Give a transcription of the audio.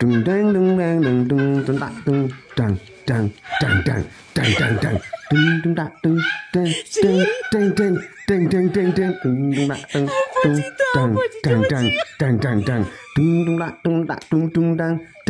Đừng đang đừng đang đừng đừng đừng đặng đừng đằng đằng đằng đằng đằng đằng đằng đừng đừng đặng đừng đằng đằng đằng đằng đằng đằng đằng đừng đừng đặng đừng đằng đằng đằng đằng đằng đằng đừng đừng đặng đừng đặng đừng đừng đằng